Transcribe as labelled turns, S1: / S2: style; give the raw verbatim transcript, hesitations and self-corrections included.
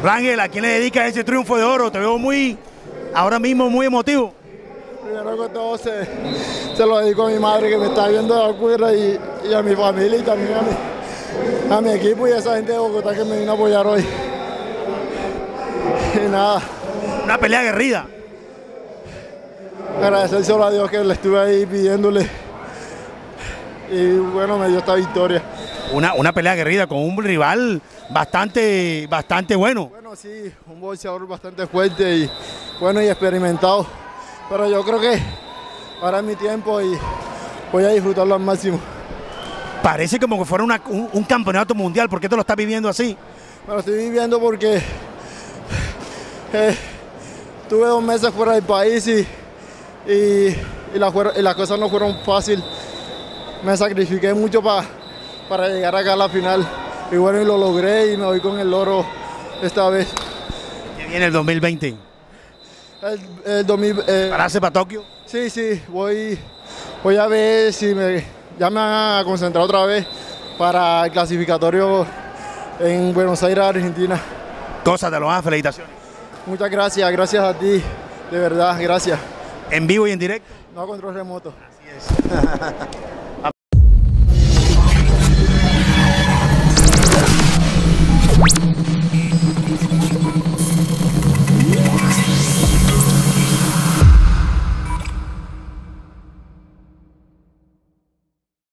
S1: Rangel, ¿a quién le dedicas ese triunfo de oro? Te veo muy, ahora mismo muy emotivo.
S2: Primero que todo se, se lo dedico a mi madre que me está viendo de afuera y, y a mi familia y también a mi, a mi equipo y a esa gente de Bogotá que me vino a apoyar hoy. Y nada.
S1: Una pelea aguerrida.
S2: Agradecérselo a Dios que le estuve ahí pidiéndole y bueno, me dio esta victoria.
S1: Una, una pelea aguerrida con un rival bastante, bastante bueno.
S2: Bueno, sí, un boxeador bastante fuerte y bueno y experimentado. Pero yo creo que ahora es mi tiempo y voy a disfrutarlo al máximo.
S1: Parece como que fuera una, un, un campeonato mundial. ¿Por qué te lo estás viviendo así?
S2: Me lo estoy viviendo porque eh, tuve dos meses fuera del país y, y, y, la, y las cosas no fueron fáciles. Me sacrifiqué mucho pa, para llegar acá a la final. Y bueno, y lo logré y me voy con el oro esta vez.
S1: ¿Qué viene el dos mil veinte?
S2: El, el dos mil, eh,
S1: ¿Pararse para Tokio?
S2: Sí, sí, voy, voy a ver si me, ya me van a concentrar otra vez para el clasificatorio en Buenos Aires, Argentina.
S1: Cosas de los más, felicitaciones.
S2: Muchas gracias, gracias a ti, de verdad, gracias.
S1: ¿En vivo y en directo?
S2: No a control remoto.
S1: Así es.